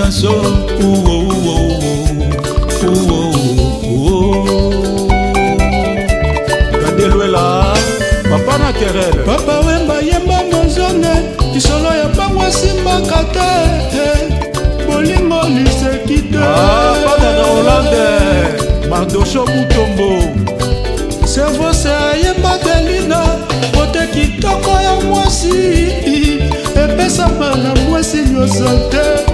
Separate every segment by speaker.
Speaker 1: chanson. Gadelouela, papa na querelle.
Speaker 2: Papa wemba yemba mozone, isolo ya bangwa simba kate. Bolingo lisekite.
Speaker 1: Papa na Hollande, Mardocho Mutombo.
Speaker 2: Servo se yemba delina, bote kitoko ya mwasi. Epesa bana mwasi nyosote.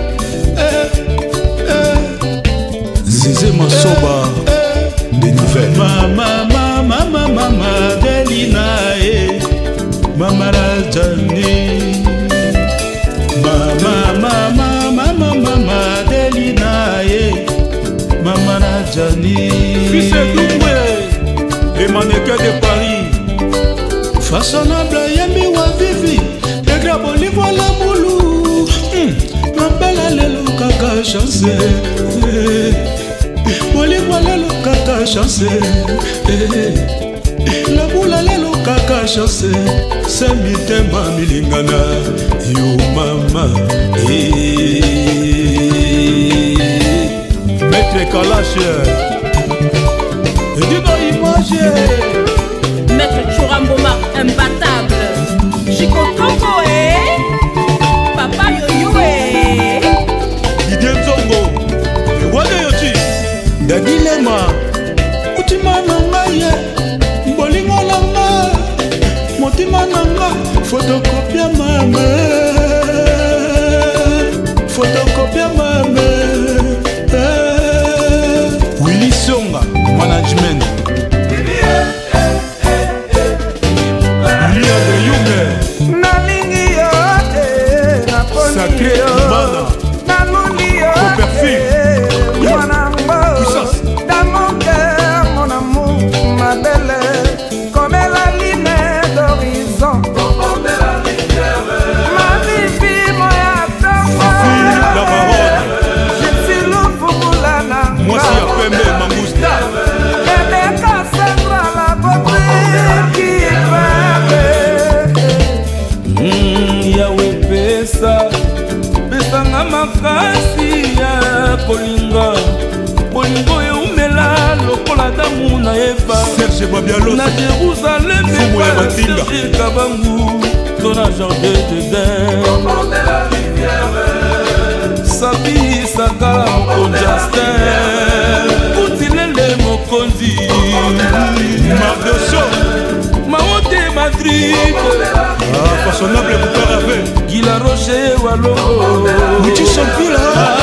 Speaker 1: Zézé Masoba, des nouvelles.
Speaker 2: Mama Delina, Mama Rajani. Mama Delina, Mama Rajani.
Speaker 1: Fils Doumboué, les mannequins de Paris.
Speaker 2: Façonnable, Yemi wa Vivi, de Graboli voilà boulou. Ma belle allez kaka chance. Boli voilà le kaka chance. La boule allait le kaka chance. C'est mitema milingana. Yo mama.
Speaker 1: Maître Kalash.
Speaker 2: Dis-moi image.
Speaker 3: Maître Choramboma, imbattable. Chico Togo, Papa Yoyo,
Speaker 1: Didier Nzongo. Wade Yoti.
Speaker 2: Dadilema. Utima nanga ye. Bolingo nanga. Motima nanga. Photocopia mame. Photocopia mame.
Speaker 1: Willy Songa, management. Sacré Mana, Copperfield, puissance.
Speaker 4: Dans mon cœur, mon amour, ma belle, comme la ligne d'horizon. Ma vie, moi,
Speaker 1: La baronne,
Speaker 4: je suis le Fouboulana.
Speaker 1: moi si à Pembe, Mangousta.
Speaker 4: Et les Cassandra, la beauté qui est
Speaker 5: Yahweh pesa pesanga makasi ya kolinga bolingo eumela lokola damu na Eva
Speaker 1: Serge Babialos,
Speaker 5: na Jérusalem Serge Kabangu tona jardin d'Eden Sabi Sakala mokonzi Astin Kutilele mokonzi
Speaker 1: Mardocho,
Speaker 5: Maote Madrid
Speaker 1: façonnable Boukarave,
Speaker 5: Gila Rocher Walongo
Speaker 2: Mouti Champila.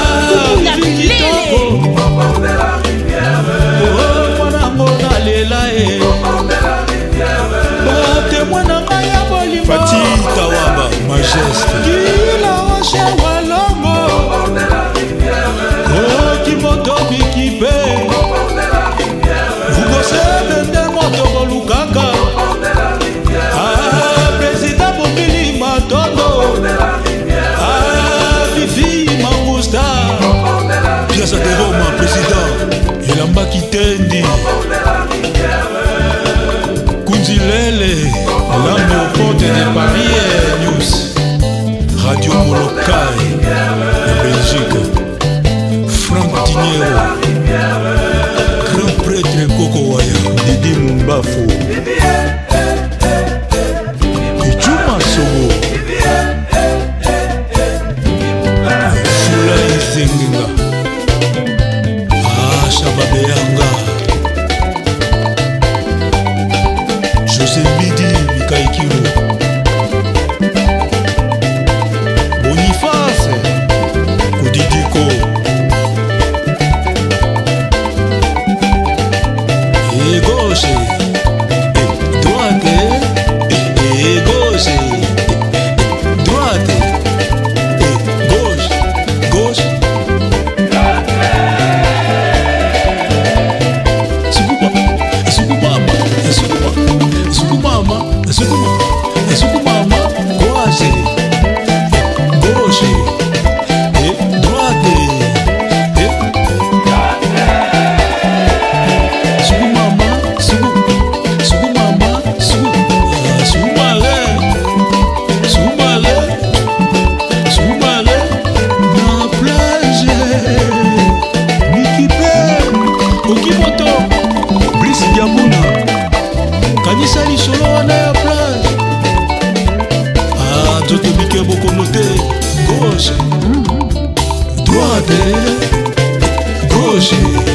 Speaker 1: Fati Tawaba, Majeste.
Speaker 2: Gila Roche Walongo. Kimoto Bikipe. Vous gossez de moto Lukaka. Président Bobili Matondo. Vivi Mangousta.
Speaker 1: Piazza de Roma, président. Elamba Kitendi. Kunzilele, l'âme au porte de Paris News. Radio Molokai, la Belgique. Franck Tiniero. Grand prêtre Koko Waya. Didi Mumbafo. Ichuma Sogo. Fula Izenginga. Shababeanga. José Midi Mikaikiro. Boniface Kudidiko. Et gauche et droite et gauche et droite et gauche. Sukuma. gauche